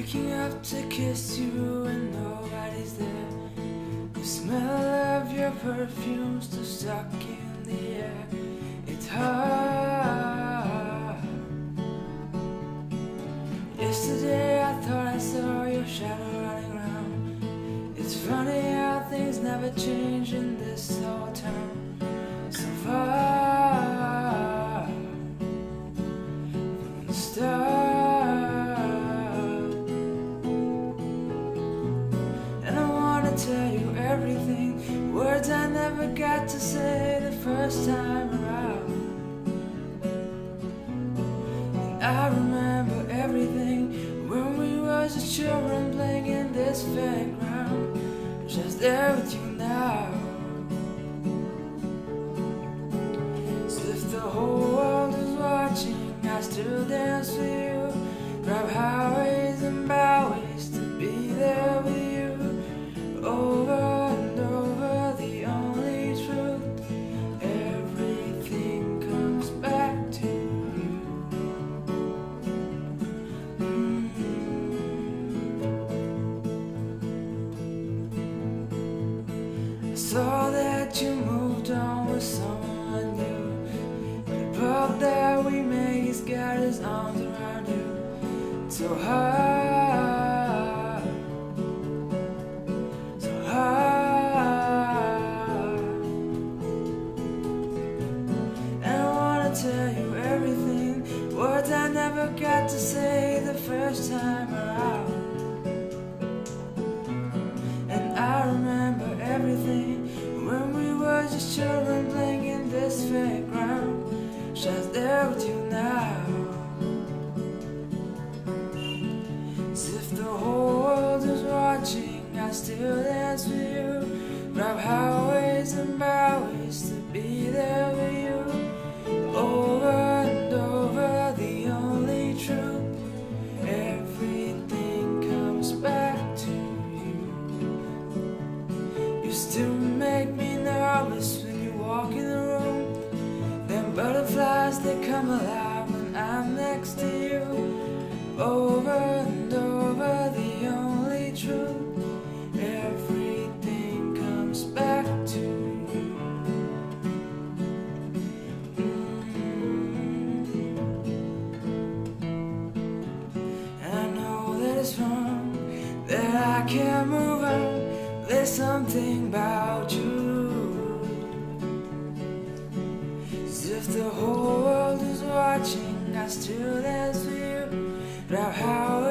Waking up to kiss you and nobody's there. The smell of your perfume still stuck in the air. It's hard. Yesterday I thought I saw your shadow running around. It's funny how things never change in this whole town. So far from the start. Tell you everything, words I never got to say the first time around. And I remember everything when we were just children playing in this fairground. Just there with you now. So if the whole world is watching, I still dance with you. Grab highways and byways to be there with you. Over and over, the only truth. Everything comes back to you. I saw that you moved on with someone new. The pub that we made, he's got his arms around you. It's so hard. Tell you everything, words I never got to say the first time around. And I remember everything when we were just children playing in this fairground. Just there with you now. As if the whole world is watching, I still dance with you. Grab highways and byways to be there with you. Over and over, the only truth. Everything comes back to you. You still make me nervous when you walk in the room. Them butterflies, they come alive when I'm next to you. Over and over, the only truth. Everything comes back to you. Wrong, that I can't move on. There's something about you. As if the whole world is watching, I still dance with you. But how